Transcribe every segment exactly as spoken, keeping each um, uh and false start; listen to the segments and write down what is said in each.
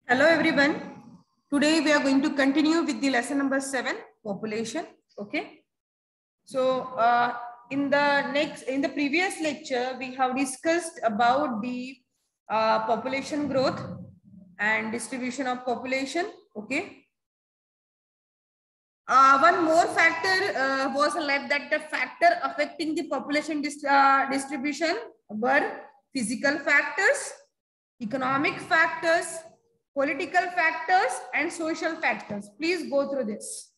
Hello everyone. Today we are going to continue with the lesson number seven, population. Okay. So uh, in the next, in the previous lecture, we have discussed about the uh, population growth and distribution of population. Okay. Uh, one more factor uh, was left, that the factor affecting the population dist uh, distribution were physical factors, economic factors, political factors, and social factors. Please go through this.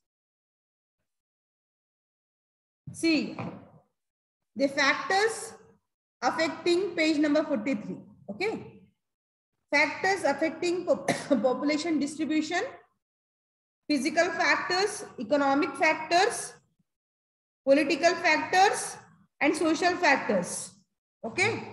See, the factors affecting page number forty-three. Okay. Factors affecting population distribution, physical factors, economic factors, political factors, and social factors. Okay.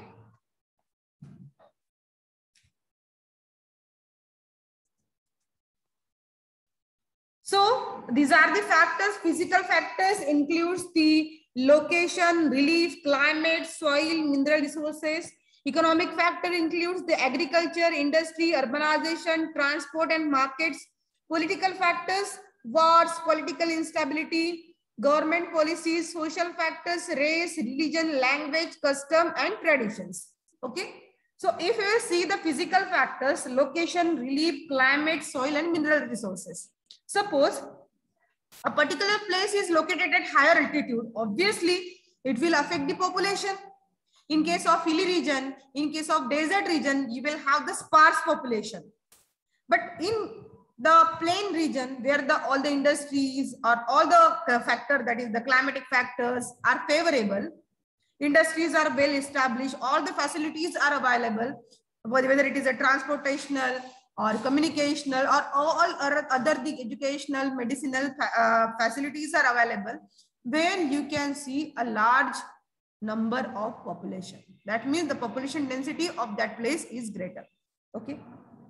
So these are the factors. Physical factors includes the location, relief, climate, soil, mineral resources. Economic factor includes the agriculture, industry, urbanization, transport and markets. Political factors, wars, political instability, government policies. Social factors, race, religion, language, custom and traditions. Okay. So if you see the physical factors, location, relief, climate, soil and mineral resources. Suppose a particular place is located at higher altitude, obviously it will affect the population. In case of hilly region, in case of desert region, you will have the sparse population. But in the plain region where the all the industries or all the factor, that is the climatic factors, are favorable, industries are well established, all the facilities are available, whether it is a transportational or communicational or all other the educational, medicinal uh, facilities are available, when you can see a large number of population. That means the population density of that place is greater. Okay.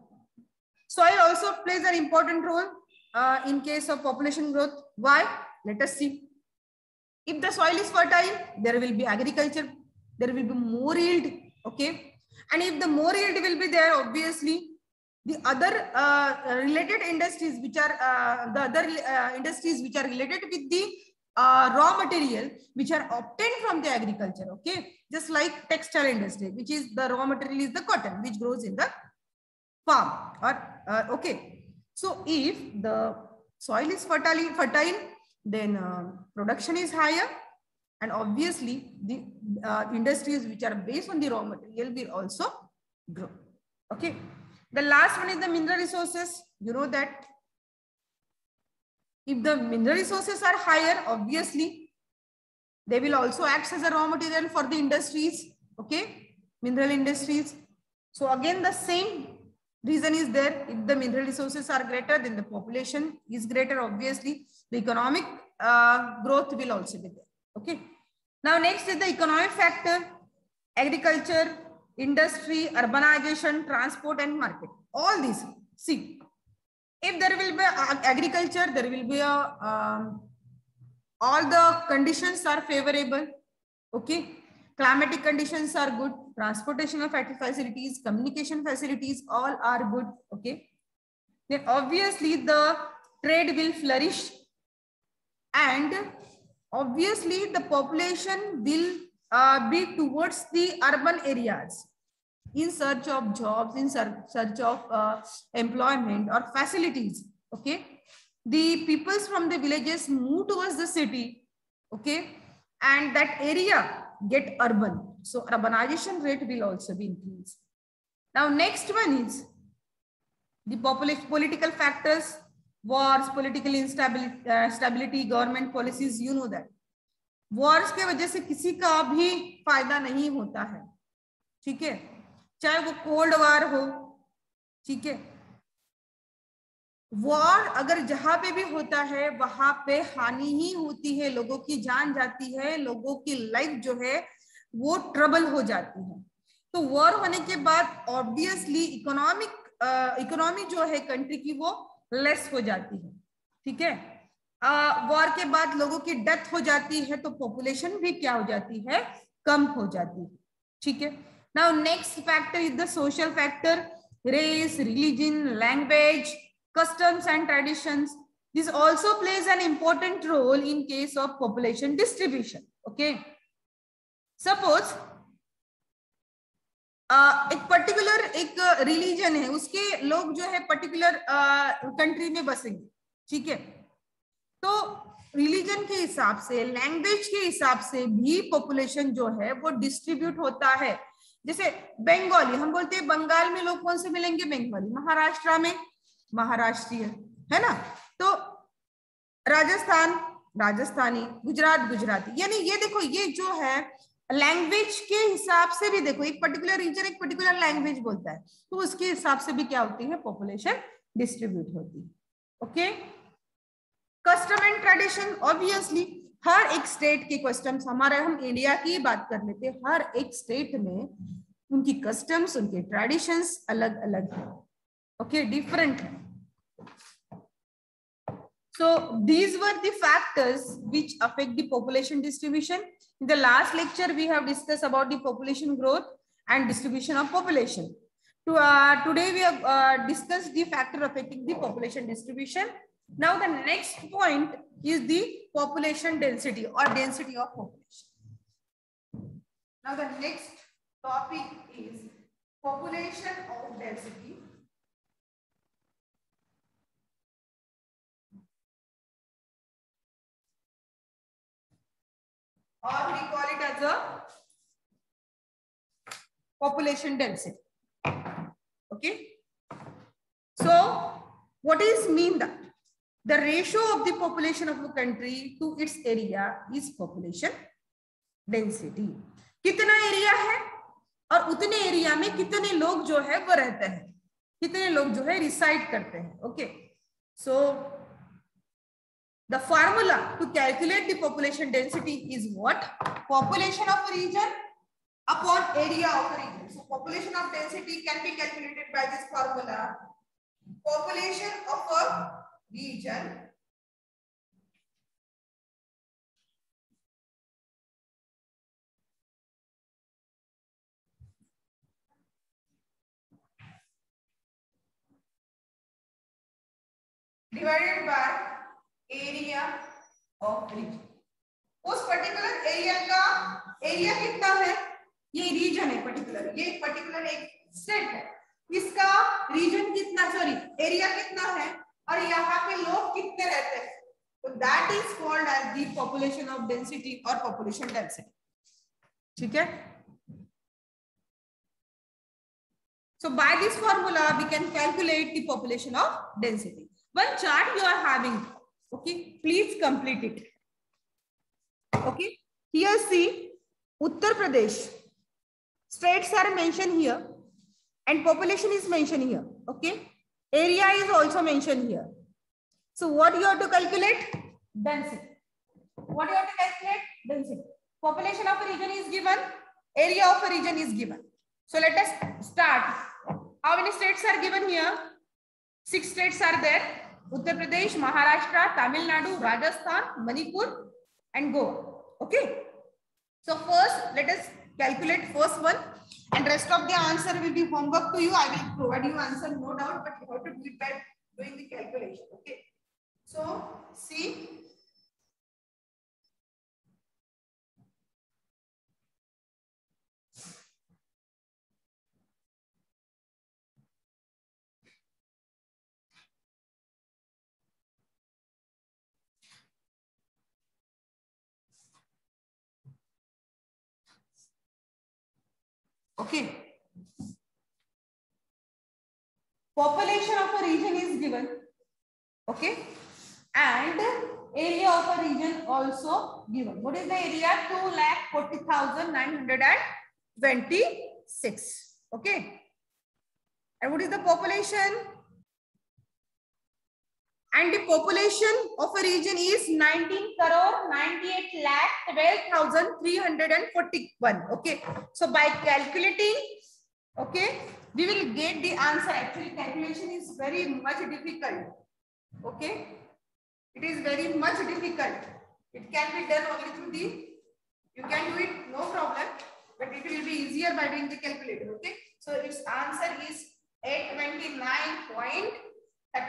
Soil also plays an important role uh, in case of population growth. Why? Let us see. If the soil is fertile, there will be agriculture, there will be more yield. Okay. And if the more yield will be there, obviously the other uh, related industries which are uh, the other uh, industries which are related with the uh, raw material which are obtained from the agriculture. Okay. Just like textile industry, which is the raw material is the cotton which grows in the farm. Or uh, okay. So if the soil is fertile, fertile then uh, production is higher, and obviously the uh, industries which are based on the raw material will also grow. Okay. The last one is the mineral resources. You know that if the mineral resources are higher, obviously they will also act as a raw material for the industries. Okay, mineral industries. So again, the same reason is there. If the mineral resources are greater, then the population is greater. Obviously, the economic uh, growth will also be there. Okay. Now next is the economic factor: agriculture, industry, urbanization, transport and market. All these. See, if there will be agriculture, there will be a um, all the conditions are favorable. Okay. Climatic conditions are good. Transportation facilities, communication facilities, all are good. Okay. Then obviously the trade will flourish, and obviously the population will uh, be towards the urban areas in search of jobs, in search of uh, employment or facilities. Okay. The peoples from the villages move towards the city. Okay. And that area get urban. So urbanization rate will also be increased. Now next one is the population, political factors, wars, political instability, uh, stability, government policies. You know that wars के वजह से किसी का भी फायदा नहीं होता है. ठीक है, चाहे वो कोल्ड वार हो. ठीक है, वॉर अगर जहां पे भी होता है वहां पे हानि ही होती है, लोगों की जान जाती है, लोगों की लाइफ जो है वो ट्रबल हो जाती है. तो वॉर होने के बाद ऑब्वियसली इकोनॉमिक इकोनॉमी जो है कंट्री की वो लेस हो जाती है. ठीक है, वॉर के बाद लोगों की डेथ हो जाती है तो पॉपुलेशन भी क्या हो जाती है, कम हो जाती है. ठीक है. Now next factor is the social factor. race, religion, language, customs and traditions. This also plays an important role in case of population distribution. Okay. Suppose uh, एक पर्टिकुलर एक रिलीजन है, उसके लोग जो है पर्टिकुलर कंट्री में बसेंगे, ठीक है, तो रिलीजन के हिसाब से, लैंग्वेज के हिसाब से भी पॉपुलेशन जो है वो डिस्ट्रीब्यूट होता है. जैसे बंगाली, हम बोलते हैं बंगाल में लोग कौन से मिलेंगे? बंगाली. महाराष्ट्र में महाराष्ट्रीय, है ना. तो राजस्थान राजस्थानी, गुजरात गुजराती. यानी ये देखो, ये जो है लैंग्वेज के हिसाब से भी देखो, एक पर्टिकुलर रीजन एक पर्टिकुलर लैंग्वेज बोलता है, तो उसके हिसाब से भी क्या होती है? पॉपुलेशन डिस्ट्रीब्यूट होती है. Okay. Custom and tradition, obviously हर एक स्टेट के कस्टम्स, हमारे हम इंडिया की बात कर लेते हैं, हर एक स्टेट में उनकी कस्टम्स, उनके ट्रेडिशंस अलग अलग है. ओके, डिफरेंट है. So these were the factors which affect the population distribution. In the last lecture, we have discussed about the population growth and distribution of population. To, uh, today, we have uh, discussed the factor affecting the population distribution. Now, the next point is the population density or density of population. Now, the next topic is population of density. Or we call it as a population density. Okay. So what is mean that? The ratio of the population of a country to its area is population density. कितना area है और उतने area में कितने लोग जो है वो रहते हैं, कितने लोग जो है रिसाइड करते हैं. Okay. So the formula to calculate the population density is what? Population of a region upon area of a region. So population of density can be calculated by this formula. Population of a region divided by area of region. उस particular area का area कितना है? ये reason है particular, ये particular एक state है, इसका रीजन कितना, सॉरी एरिया कितना है और यहाँ पे लोग कितने रहते हैं, तो that is called as the population of density और पॉपुलेशन डेंसिटी. ठीक है. So by this formula we can calculate the population of density. One chart you are having. Okay, please complete it. Okay, here see Uttar Pradesh states are mentioned here and population is mentioned here. Okay, area is also mentioned here. So what you have to calculate? Density. What you have to calculate? Density. Population of a region is given, area of a region is given. So let us start. How many states are given here? Six states are there. Uttar Pradesh, Maharashtra, Tamil Nadu, Rajasthan, Manipur and Goa. Okay. So first let us calculate first one and rest of the answer will be homework to you. I will provide you answer, no doubt, but you have to do it by doing the calculation. Okay. So see. Okay. Population of a region is given. Okay. And area of a region also given. What is the area? two lakh forty thousand nine hundred twenty-six. Okay. And what is the population? And the population of a region is nineteen crore ninety-eight lakh twelve thousand three hundred forty-one. Okay. So by calculating, okay, we will get the answer. Actually, calculation is very much difficult. Okay. It is very much difficult. It can be done only through the, you can do it, no problem, but it will be easier by doing the calculator. Okay. So its answer is eight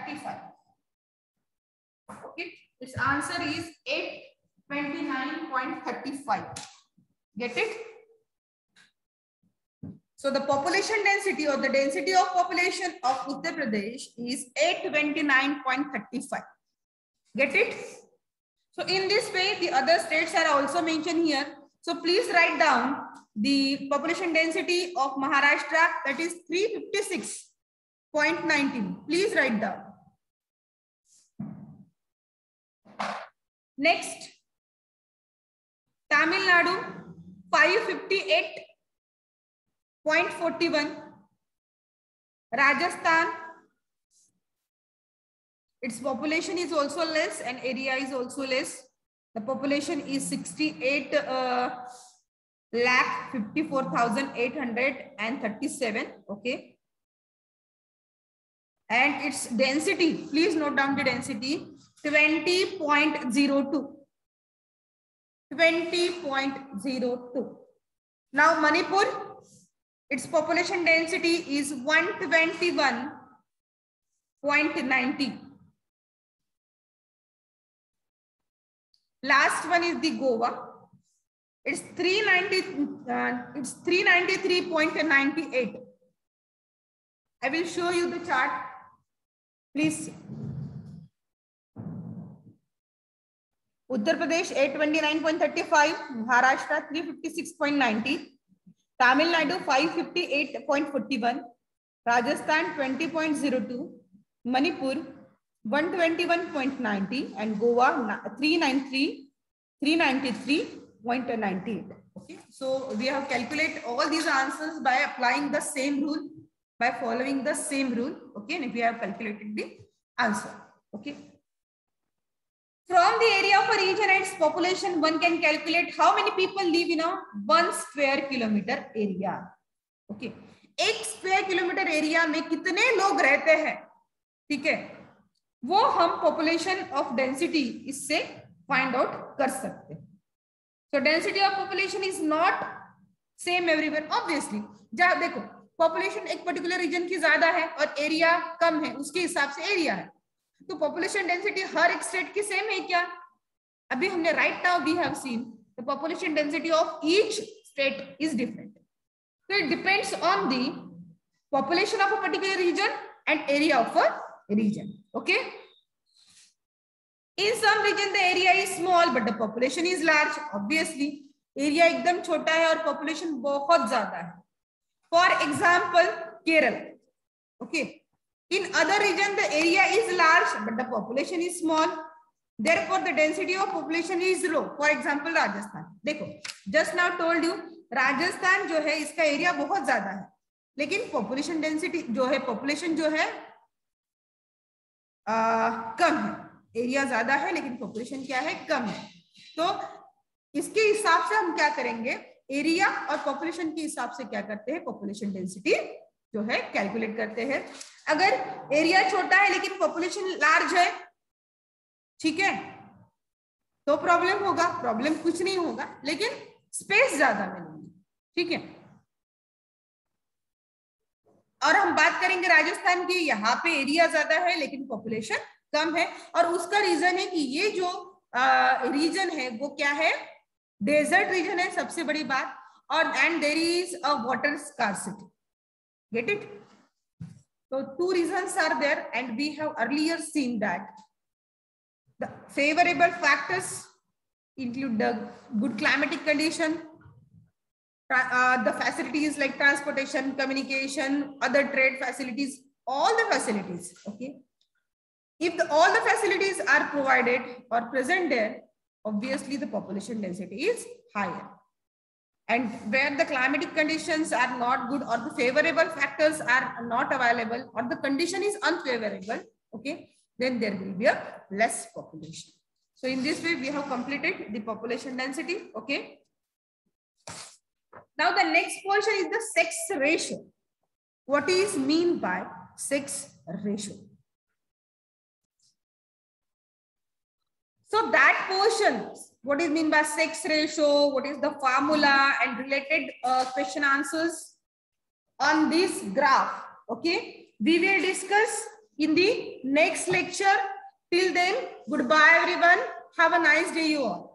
thirty-five. Okay, its answer is eight twenty-nine point three five. Get it? So the population density or the density of population of Uttar Pradesh is eight twenty-nine point three five. Get it? So in this way, the other states are also mentioned here. So please write down the population density of Maharashtra, that is three fifty-six point one nine. Please write down. Next, Tamil Nadu, five fifty-eight point four one. Rajasthan, its population is also less and area is also less. The population is sixty-eight uh, lakh fifty-four thousand eight hundred thirty-seven. Okay. And its density, please note down the density, twenty point zero two. twenty point zero two. Now Manipur, its population density is one twenty-one point nine zero. Last one is the Goa. It's three ninety. Uh, it's three ninety-three point nine eight. I will show you the chart. Please see. Uttar Pradesh eight twenty-nine point three five, Maharashtra three fifty-six point nine zero, Tamil Nadu five fifty-eight point four one, Rajasthan twenty point zero two, Manipur one twenty-one point nine zero, and Goa three ninety-three point nine eight. Okay, so we have calculated all these answers by applying the same rule, by following the same rule. Okay, and we have calculated the answer. Okay. From the area of a region and its population, one can calculate how many people live in a one square kilometer area. Okay, एक square kilometer area में कितने लोग रहते हैं, ठीक है, वो हम population of density इससे find out कर सकते हैं. So density of population is not same everywhere. Obviously, जहाँ देखो population एक particular region की ज्यादा है और area कम है, उसके हिसाब से area है. तो पॉपुलेशन डेंसिटी हर एक स्टेट की सेम है क्या? अभी हमने right now we have seen the population density of each state is different. So it depends on the population of a particular region and area of a region. Okay. In some region the area is small but the population is large. Obviously, area एकदम छोटा है और population बहुत ज्यादा है. For example, Kerala. Okay. In other region the area is large but the population is small. Therefore, the density of population is low. For example, Rajasthan. देखो, just now told you, Rajasthan जो है इसका area बहुत ज्यादा है, लेकिन population density जो है पॉपुलेशन जो है आ, कम है. एरिया ज्यादा है लेकिन पॉपुलेशन क्या है, कम है. तो इसके हिसाब से हम क्या करेंगे, एरिया और पॉपुलेशन के हिसाब से क्या करते हैं, पॉपुलेशन डेंसिटी जो है कैलकुलेट करते हैं. अगर एरिया छोटा है लेकिन पॉपुलेशन लार्ज है, ठीक है, तो प्रॉब्लम होगा. प्रॉब्लम कुछ नहीं होगा लेकिन स्पेस ज्यादा मिलेगी. ठीक है. और हम बात करेंगे राजस्थान की, यहाँ पे एरिया ज्यादा है लेकिन पॉपुलेशन कम है. और उसका रीजन है कि ये जो रीजन है वो क्या है, डेजर्ट रीजन है, सबसे बड़ी बात. और and there is a water scarcity. Get it. So two reasons are there and we have earlier seen that the favorable factors include the good climatic condition, uh, the facilities like transportation, communication, other trade facilities, all the facilities. Okay. If the, all the facilities are provided or present there, obviously the population density is higher. And where the climatic conditions are not good or the favorable factors are not available or the condition is unfavorable, okay, then there will be a less population. So in this way, we have completed the population density. Okay. Now the next portion is the sex ratio. What is mean by sex ratio? So that portion, what is mean by sex ratio, what is the formula and related uh, question answers on this graph. Okay, we will discuss in the next lecture. Till then, goodbye everyone. Have a nice day you all.